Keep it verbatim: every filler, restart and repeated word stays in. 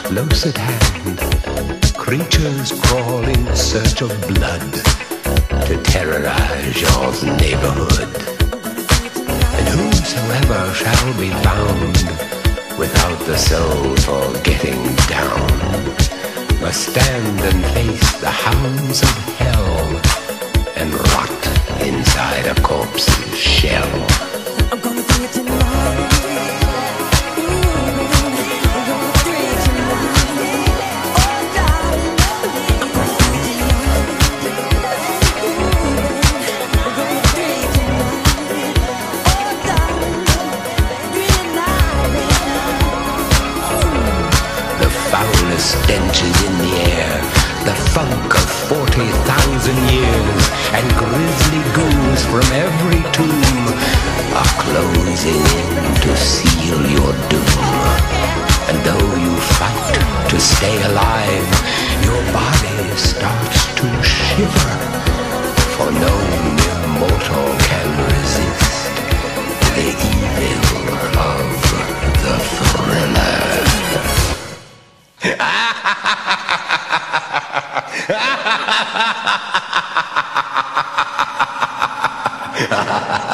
Close at hand, creatures crawl in search of blood to terrorize your neighborhood. And whosoever shall be found without the soul for getting down must stand and face the hounds of hell and rot inside a corpse's shell. I'm gonna bring it tonight. Stench is in the air, the funk of forty thousand years, and grisly ghouls from every tomb are closing in to seal your doom. And though you fight to stay alive, your body starts to shiver, for no mere mortal can resist the evil of the thriller. Ha ha ha ha!